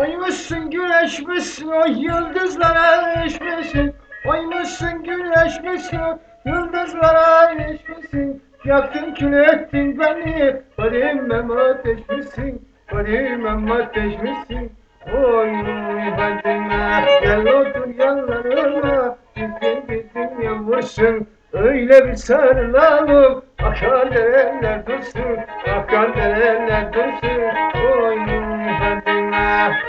Oymuşsun güneşmişsin o yıldızlara erişmişsin. Oymuşsun güneşmişsin o yıldızlara erişmişsin. Yaktın kül ettin beni, Fadimem ateşmişsin, Fadimem ateşmişsin. Oy Fadime, gel otur yanlarıma, gittin yavursun. Öyle bir sarılalım, akan dereler dursun, akan dereler dursun. Oy Fadime.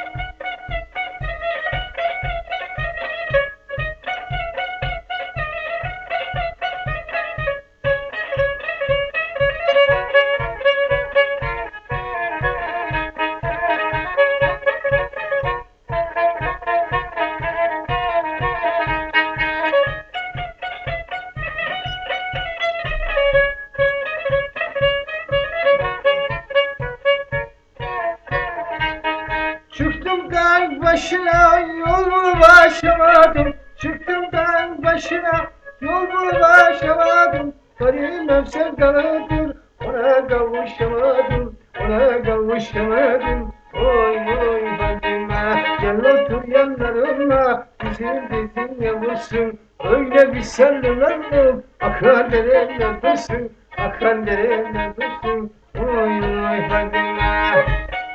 Çıktım dağ başına yol mu başlamadım. Çıktım dağ başına yol mu başlamadım. Karimem sevdalıdır, ona kavuşamadım, ona kavuşamadım. Oy oy Fadime, gel otur yanlarıma, bizim yavrusun. Öyle bir sarılalım, akan dereler dursun, akan dereler dursun. Oy oy Fadime.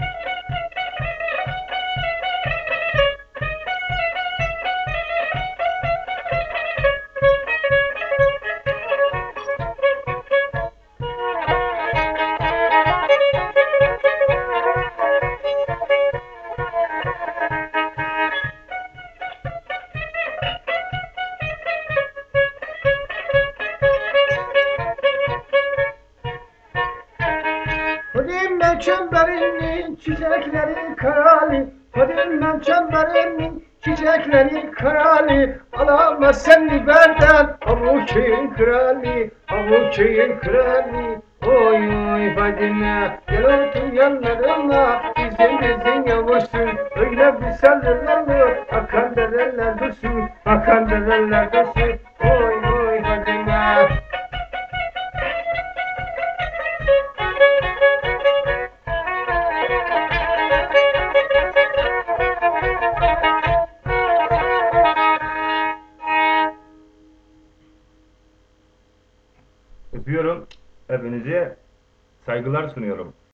Fadime çemberinin çiçekleri karali, Fadime çemberinin çiçekleri karali. Alamaz seni benden, avuçayın krali, avuçayın krali. Oy oy Fadime, gel otur yanlarıma, bizim yavrusun. Öyle bir sarılalım, akan dereler dursun, akan dereler dursun. Oy oy Fadime. Öpüyorum. Hepinize saygılar sunuyorum.